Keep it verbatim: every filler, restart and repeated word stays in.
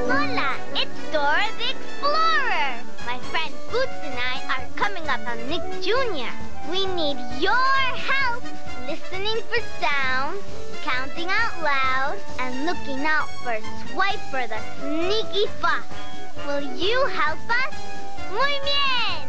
Hola, it's Dora the Explorer. My friend Boots and I are coming up on Nick Junior We need your help listening for sounds, counting out loud, and looking out for Swiper the sneaky fox. Will you help us? Muy bien!